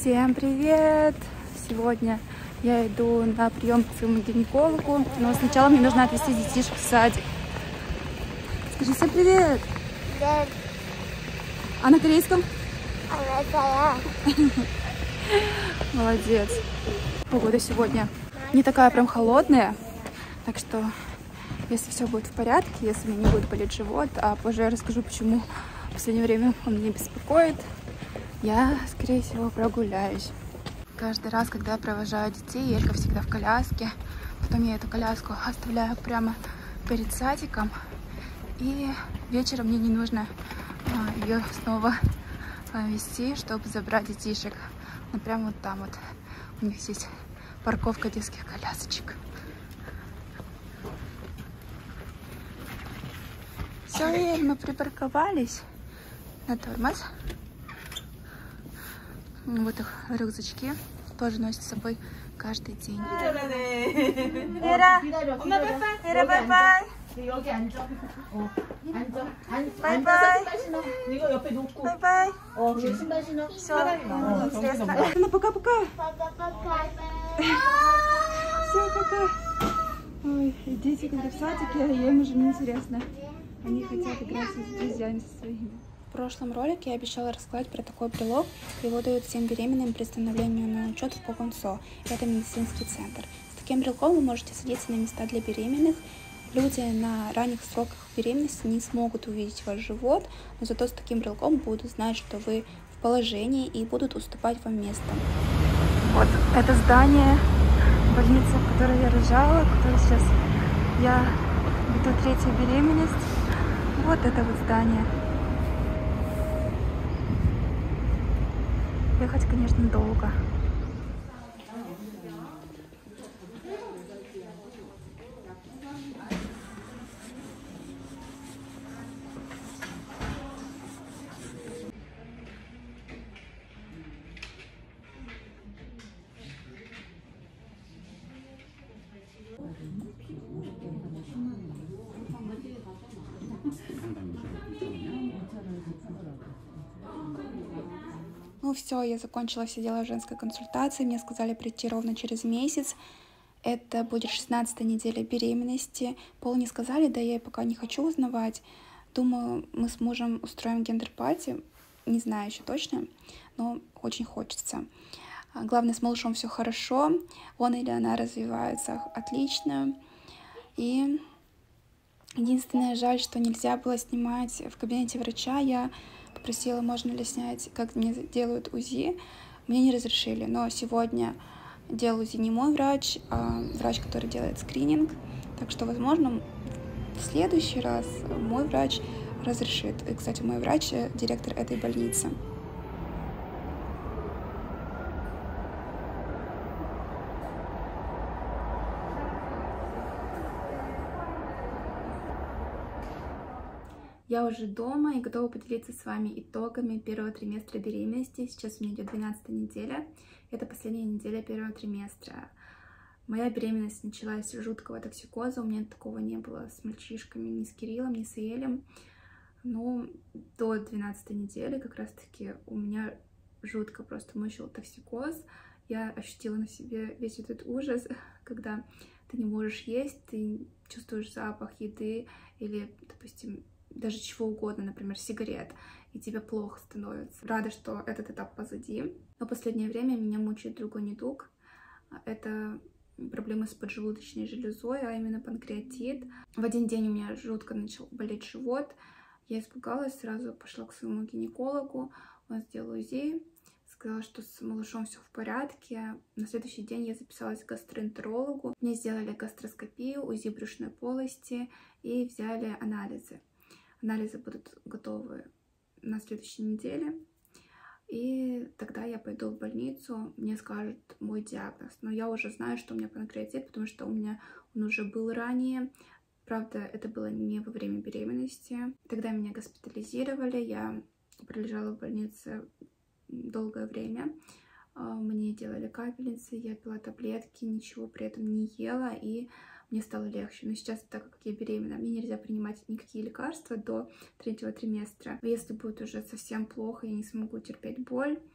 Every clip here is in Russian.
Всем привет! Сегодня я иду на прием к своему гинекологу, но сначала мне нужно отвезти детишек в садик. Скажи всем привет! Привет! А на корейском? Привет! Молодец! Погода сегодня не такая прям холодная, так что если все будет в порядке, если мне не будет болеть живот, а позже я расскажу, почему в последнее время он меня беспокоит, я, скорее всего, прогуляюсь. Каждый раз, когда я провожаю детей, Елька всегда в коляске. Потом я эту коляску оставляю прямо перед садиком. И вечером мне не нужно ее снова везти, чтобы забрать детишек. Но прямо вот там вот у них здесь парковка детских колясочек. Все, Ель, мы припарковались на тормоз. Вот их рюкзачки тоже носят с собой каждый день. Ира, Ира, бай-бай. Бай-бай. Бай-бай. Все, интересно. Ну, пока-пока. Все, пока. Ой, дети, когда в садике, им уже неинтересно. Они хотят играть с друзьями со своими. В прошлом ролике я обещала рассказать про такой брелок. Его дают всем беременным при становлении на учет в Погонцо. Это медицинский центр. С таким брелком вы можете садиться на места для беременных. Люди на ранних сроках беременности не смогут увидеть ваш живот, но зато с таким брелком будут знать, что вы в положении и будут уступать вам место. Вот это здание больницы, в которой я рожала, в которой сейчас я веду третью беременность. Вот это вот здание. Ехать, конечно, долго. Ну все, я закончила все дела женской консультации. Мне сказали прийти ровно через месяц. Это будет 16-я неделя беременности. Пол не сказали, да я и пока не хочу узнавать. Думаю, мы с мужем устроим гендер-пати. Не знаю еще точно, но очень хочется. Главное, с малышом все хорошо. Он или она развиваются отлично. И единственное, жаль, что нельзя было снимать в кабинете врача. Я попросила, можно ли снять, как мне делают УЗИ. Мне не разрешили, но сегодня делал УЗИ не мой врач, а врач, который делает скрининг. Так что, возможно, в следующий раз мой врач разрешит. И, кстати, мой врач — директор этой больницы. Я уже дома и готова поделиться с вами итогами первого триместра беременности. Сейчас у меня идет 12-я неделя. Это последняя неделя первого триместра. Моя беременность началась с жуткого токсикоза. У меня такого не было с мальчишками, ни с Кириллом, ни с Элем. Но до 12-й недели как раз-таки у меня жутко просто мучил токсикоз. Я ощутила на себе весь этот ужас, когда ты не можешь есть, ты чувствуешь запах еды или, допустим, даже чего угодно, например, сигарет, и тебе плохо становится. Рада, что этот этап позади. Но в последнее время меня мучает другой недуг. Это проблемы с поджелудочной железой, а именно панкреатит. В один день у меня жутко начал болеть живот. Я испугалась, сразу пошла к своему гинекологу. Он сделал УЗИ, сказал, что с малышом все в порядке. На следующий день я записалась к гастроэнтерологу. Мне сделали гастроскопию, УЗИ брюшной полости и взяли анализы. Анализы будут готовы на следующей неделе. И тогда я пойду в больницу, мне скажут мой диагноз. Но я уже знаю, что у меня панкреатит, потому что у меня он уже был ранее. Правда, это было не во время беременности. Тогда меня госпитализировали, я пролежала в больнице долгое время. Мне делали капельницы, я пила таблетки, ничего при этом не ела, и мне стало легче. Но сейчас, так как я беременна, мне нельзя принимать никакие лекарства до 3-го триместра. Если будет уже совсем плохо, я не смогу терпеть боль,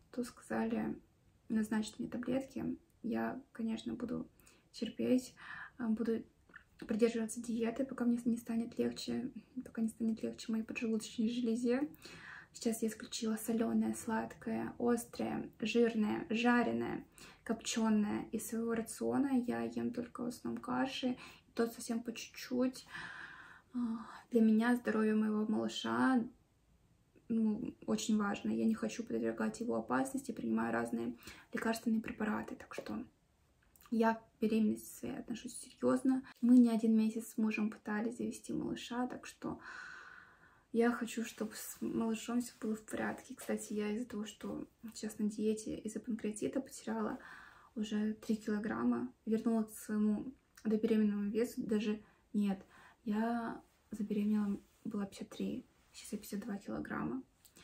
то сказали назначить мне таблетки. Я, конечно, буду терпеть, буду придерживаться диеты, пока мне не станет легче, моей поджелудочной железе. Сейчас я исключила соленое, сладкое, острое, жирное, жареное, копченое из своего рациона. Я ем только в основном каши, и то совсем по чуть-чуть. Для меня здоровье моего малыша очень важно. Я не хочу подвергать его опасности, принимаю разные лекарственные препараты. Так что я к беременности своей отношусь серьезно. Мы не 1 месяц с мужем пытались завести малыша, так что я хочу, чтобы с малышом все было в порядке. Кстати, я из-за того, что сейчас на диете из-за панкреатита потеряла уже 3 килограмма, вернулась к своему добеременному весу. Даже нет, я забеременела, была 53, сейчас я 52 килограмма.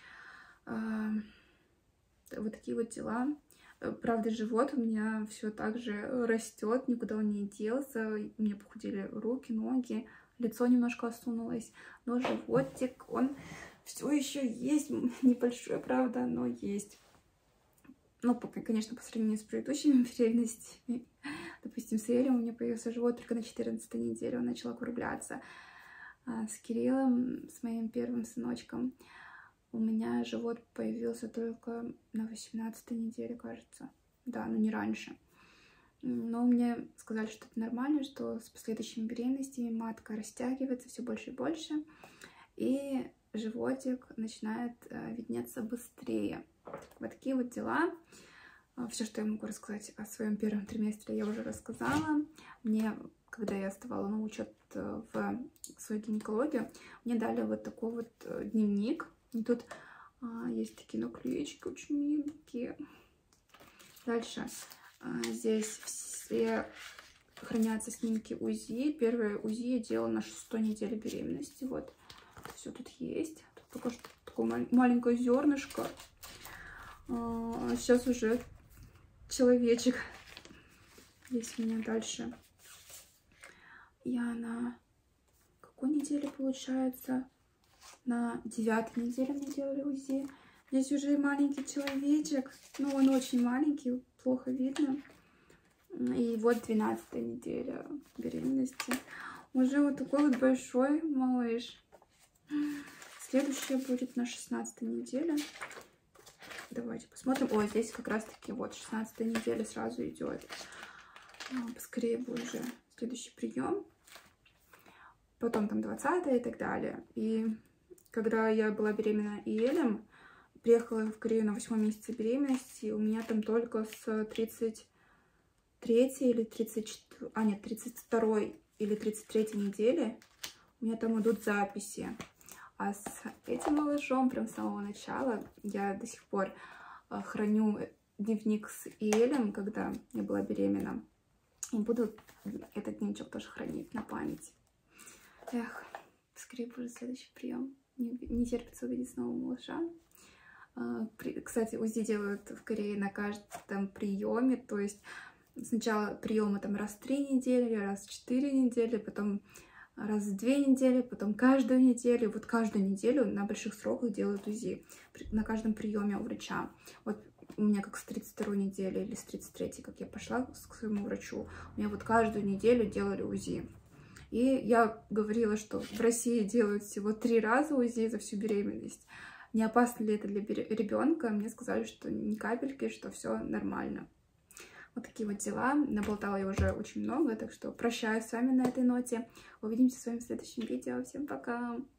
Вот такие вот дела. Правда, живот у меня все так же растет, никуда он не делся. У меня похудели руки, ноги, лицо немножко осунулось, но животик, он все еще есть, небольшой, правда, но есть. Ну, конечно, по сравнению с предыдущими беременностями, допустим, с Элем у меня появился живот только на 14-й неделе, он начал округляться. С Кириллом, с моим первым сыночком, у меня живот появился только на 18-й неделе, кажется. Да, но не раньше. Но мне сказали, что это нормально, что с последующими беременностями матка растягивается все больше и больше, и животик начинает виднеться быстрее. Вот такие вот дела. Все, что я могу рассказать о своем первом триместре, я уже рассказала. Мне, когда я вставала на учет в свою гинекологию, мне дали вот такой вот дневник. И тут есть такие наклеечки очень миленькие. Дальше здесь все хранятся снимки УЗИ. Первое УЗИ я делала на 6-й неделе беременности. Вот, все тут есть. Тут пока что такое маленькое зернышко. Сейчас уже человечек. Здесь у меня дальше. Я на какой неделе, получается? На 9-й неделе мне делали УЗИ. Здесь уже маленький человечек. Ну, он очень маленький, плохо видно. И вот 12-я неделя беременности. Уже вот такой вот большой малыш. Следующая будет на 16-й неделе. Давайте посмотрим. О, здесь как раз-таки вот 16-я неделя сразу идет. Поскорее будет уже следующий прием. Потом там 20-я и так далее. И когда я была беременна Элем, приехала в Корею на 8-м месяце беременности, у меня там только с 33-й или 34... нет, 32-й или 33-й недели у меня там идут записи. А с этим малышом прям с самого начала я до сих пор храню дневник с Элем, когда я была беременна. И буду этот дневничок тоже хранить на память. Эх, скорее будет следующий прием. Не терпится увидеть снова малыша. Кстати, УЗИ делают в Корее на каждом приеме. То есть сначала приемы там раз в 3 недели, раз в 4 недели, потом раз в 2 недели, потом каждую неделю. Вот каждую неделю на больших сроках делают УЗИ. На каждом приеме у врача. Вот у меня как с 32-й недели или с 33-й, как я пошла к своему врачу, у меня вот каждую неделю делали УЗИ. И я говорила, что в России делают всего 3 раза УЗИ за всю беременность. Не опасно ли это для ребенка? Мне сказали, что ни капельки, что все нормально. Вот такие вот дела. Наболтала я уже очень много, так что прощаюсь с вами на этой ноте. Увидимся с вами в следующем видео. Всем пока!